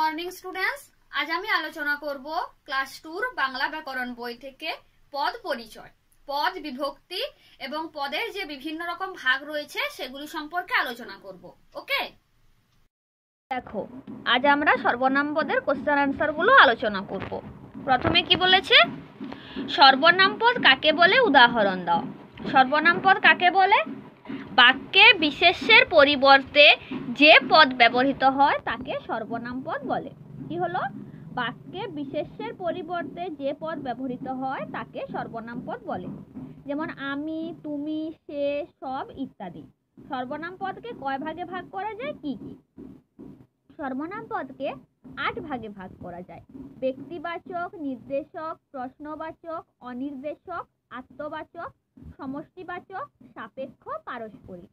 Morning students, আজ আমি আলোচনা করব ক্লাস 2 বাংলা ব্যাকরণ বই থেকে পদ পরিচয়, পদ বিভক্তি এবং পদের যে বিভিন্ন রকম ভাগ রয়েছে সেগুলি সম্পর্কে আলোচনা করব। ওকে, দেখো আজ আমরা সর্বনাম পদের কোশ্চেন আনসার গুলো আলোচনা করব। প্রথমে কি বলেছে, সর্বনাম পদ কাকে বলে উদাহরণ দাও। সর্বনাম পদ কাকে বলে? বাক্যে বিশেষ্যের পরিবর্তে যে পদ ব্যবহৃত হয় তাকে সর্বনাম পদ বলে। কি হলো? বাক্যে বিশেষ্যের পরিবর্তে যে পদ ব্যবহৃত হয় তাকে সর্বনাম পদ বলে। যেমন আমি, তুমি, সে, সব ইত্যাদি। সর্বনাম পদকে কয় ভাগে ভাগ করা যায়? কি কি? সর্বনাম পদকে 8 ভাগে ভাগ করা যায়। ব্যক্তিবাচক, নির্দেশক, প্রশ্নবাচক, অনির্দেশক, আত্মবাচক, সমষ্টিবাচক, সাপেক্ষ, পারস্পরিক।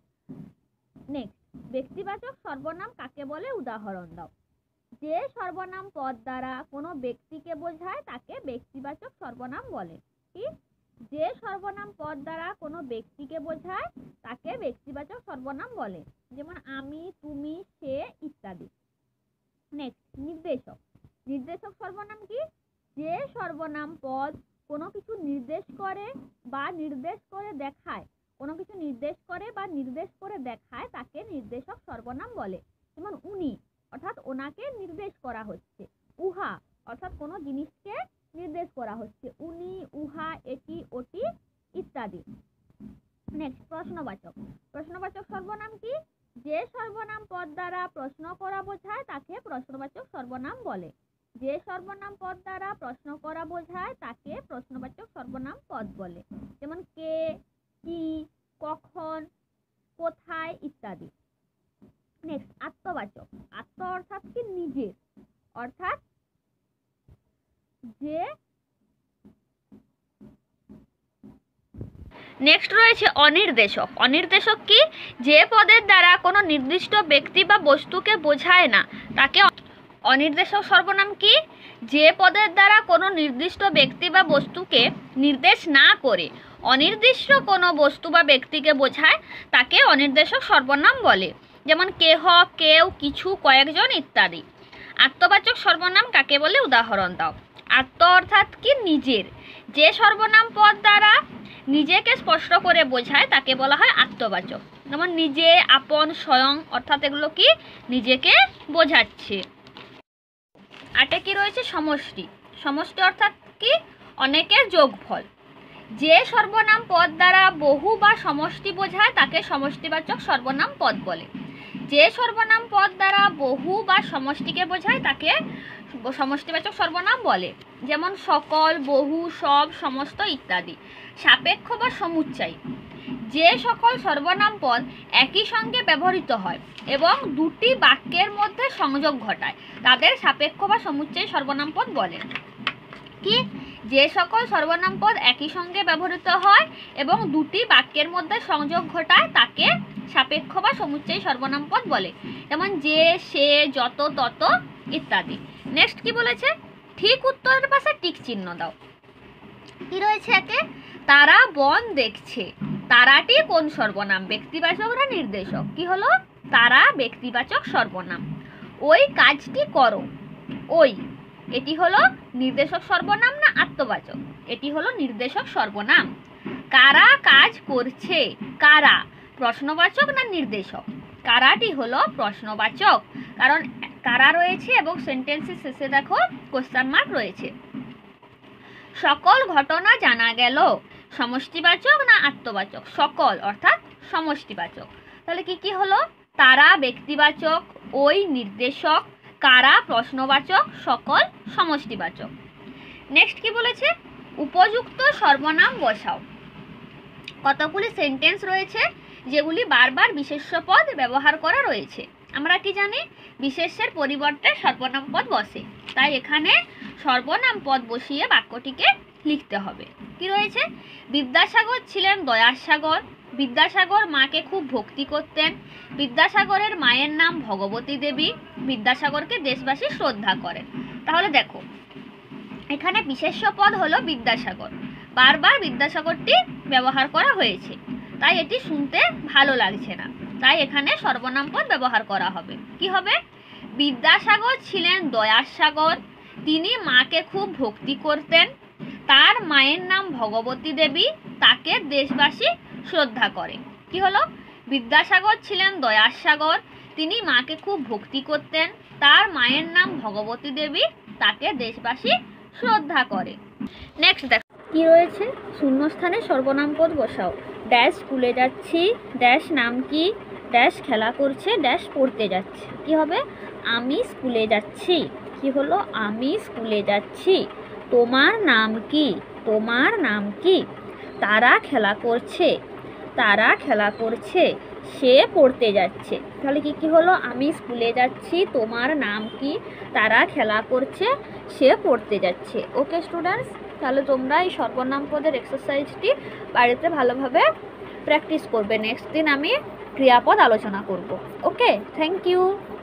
নেক্সট, ব্যক্তিবাচক সর্বনাম কাকে বলে উদাহরণ দাও। যে সর্বনাম পদ দ্বারা কোনো ব্যক্তিকে বোঝায় তাকে ব্যক্তিবাচক সর্বনাম বলে। কি? যে সর্বনাম পদ দ্বারা কোনো ব্যক্তিকে বোঝায় তাকে ব্যক্তিবাচক সর্বনাম বলে। যেমন আমি, তুমি, সে ইত্যাদি। নেক্সট, নির্দেশক। নির্দেশক সর্বনাম কি? যে সর্বনাম পদ কোনো কিছু নির্দেশ করে বা নির্দেশ করে দেখায়, কোনো কিছু নির্দেশ করে বা নির্দেশ করে দেখায় তাকে নির্দেশক সর্বনাম বলে। যেমন উনি অর্থাৎ ওনাকে নির্দেশ করা হচ্ছে। উহা অর্থাৎ কোনো জিনিসকে নির্দেশ করা হচ্ছে। উনি, উহা, এটি, ওটি ইত্যাদি। নেক্সট, প্রশ্নবাচক। প্রশ্নবাচক সর্বনাম কি? যে সর্বনাম পদ দ্বারা প্রশ্ন করা বোঝায় তাকে প্রশ্নবাচক সর্বনাম বলে। যে সর্বনাম পদ দ্বারা প্রশ্ন করা বোঝায় তাকে প্রশ্নবাচক সর্বনাম পদ বলে। যেমন কে, কি, কখন, কোথায় ইত্যাদি। নেক্সট, আত্মবাচক। আত্ম অর্থাৎ কি? নিজের, অর্থাৎ যে। নেক্সট রয়েছে অনির্দেশক। অনির্দেশক কি? যে পদের দ্বারা কোনো নির্দিষ্ট ব্যক্তি বা বস্তুকে বোঝায় না তাকে অনির্দেশক সর্বনাম। কি? যে পদের দ্বারা কোনো নির্দিষ্ট ব্যক্তি বা বস্তুকে নির্দেশ না করে অনির্দিষ্ট কোনো বস্তু বা ব্যক্তিকে বোঝায় তাকে অনির্দেশক সর্বনাম বলে। যেমন কেহ, কেউ, কিছু, কয়েকজন ইত্যাদি। আত্মবাচক সর্বনাম কাকে বলে উদাহরণ দাও। আত্ম অর্থাৎ কি? নিজের। যে সর্বনাম পদ দ্বারা নিজেকে স্পষ্ট করে বোঝায় তাকে বলা হয় আত্মবাচক। যেমন নিজে, আপন, স্বয়ং অর্থাৎ এগুলো কি? নিজেকে বোঝাচ্ছে। আটে কি রয়েছে? সমষ্টি। সমষ্টি অর্থাৎ কি? অনেকের যোগফল। যে সর্বনাম পদ দ্বারা বহু বা সমষ্টি বোঝায় তাকে সমষ্টিবাচক সর্বনাম পদ বলে। যে সর্বনাম পদ দ্বারা বহু বা সমষ্টিকে বোঝায় তাকে সমষ্টিবাচক সর্বনাম বলে। যেমন সকল, বহু, সব, সমস্ত ইত্যাদি। সাপেক্ষ বা সমুচ্চয়। যে সকল সর্বনাম পদ একই সঙ্গে ব্যবহৃত হয় এবং দুটি বাক্যের মধ্যে সংযোগ ঘটায় তাদের সাপেক্ষ বা সমুচ্চয় সর্বনাম পদ বলে। কি? যে সকল সর্বনাম পদ একই সঙ্গে ব্যবহৃত হয় এবং দুটি বাক্যের মধ্যে সংযোগ ঘটায় তাকে সাপেক্ষ বা সমুচ্চয় সর্বনাম পদ বলে। যেমন যে, সে, যত, তত ইত্যাদি। নেক্সট কি বলেছে? ঠিক উত্তরের পাশে টিক চিহ্ন দাও। কি রয়েছে একে? তারা বন দেখছে। তারাটি কোন সর্বনাম? ব্যক্তিবাচক না নির্দেশক? কি হলো? তারা ব্যক্তিবাচক সর্বনাম। ওই কাজটি করো। ওই, এটি হলো নির্দেশক সর্বনাম না আত্মবাচক? এটি হলো নির্দেশক সর্বনাম। কারা কাজ করছে? কারা প্রশ্নবাচক না নির্দেশক? কারাটি হলো প্রশ্নবাচক, কারণ কারা রয়েছে এবং সেন্টেন্সের শেষে দেখো কোশ্চেন মার্ক রয়েছে। সকল ঘটনা জানা গেল। সমষ্টিবাচক না আত্মবাচক? সকল অর্থাৎ সমষ্টিবাচক। তাহলে কি কি হলো? তারা ব্যক্তিবাচক, ওই নির্দেশক, কারা প্রশ্নবাচক, সকল সমষ্টিবাচক। নেক্সট কি বলেছে? উপযুক্ত সর্বনাম বসাও। কতগুলি সেন্টেন্স রয়েছে যেগুলি বারবার বিশেষ্য পদ ব্যবহার করা রয়েছে। আমরা কি জানি? বিশেষ্যের পরিবর্তে সর্বনাম পদ বসে, তাই এখানে সর্বনাম পদ বসিয়ে বাক্যটিকে লিখতে হবে। কি রয়েছে? বিদ্যাসাগর ছিলেন দয়ার সাগর। বিদ্যাসাগর মাকে খুব ভক্তি করতেন। বিদ্যাসাগরের মায়ের নাম ভগবতী দেবী। বিদ্যাসাগরকে দেশবাসী শ্রদ্ধা করেন। তাহলে দেখো এখানে বিশেষ্য পদ হলো বিদ্যাসাগর, বারবার বিদ্যাসাগরটি ব্যবহার করা হয়েছে, তাই এটি শুনতে ভালো লাগছে না, তাই এখানে সর্বনাম পদ ব্যবহার করা হবে। কি হবে? বিদ্যাসাগর ছিলেন দয়ার সাগর, তিনি মাকে খুব ভক্তি করতেন, তার মায়ের নাম ভগবতী দেবী, তাকে দেশবাসী শ্রদ্ধা করে। কি হলো? বিদ্যাসাগর ছিলেন দয়ার সাগর, তিনি মাকে খুব ভক্তি করতেন, তার মায়ের নাম ভগবতী দেবী, তাকে দেশবাসী শ্রদ্ধা করে। নেক্সট দেখো কি রয়েছে, শূন্যস্থানে সর্বনাম পদ বসাও। ড্যাশ স্কুলে যাচ্ছি, ড্যাশ নাম কি, ড্যাশ খেলা করছে, ড্যাশ পড়তে যাচ্ছে। কি হবে? আমি স্কুলে যাচ্ছি। কি হলো? আমি স্কুলে যাচ্ছি। তোমার নাম কি, তোমার নাম কি। তারা খেলা করছে, তারা খেলা করছে, সে পড়তে যাচ্ছে। তাহলে কি কি হলো? আমি স্কুলে যাচ্ছি, তোমার নাম কি, তারা খেলা করছে, সে পড়তে যাচ্ছে। ওকে স্টুডেন্টস, তাহলে তোমরা এই সর্বনাম পদের এক্সারসাইজটি বাড়িতে ভালোভাবে প্র্যাকটিস করবে। নেক্সট দিন আমি ক্রিয়াপদ আলোচনা করব। Okay, thank you.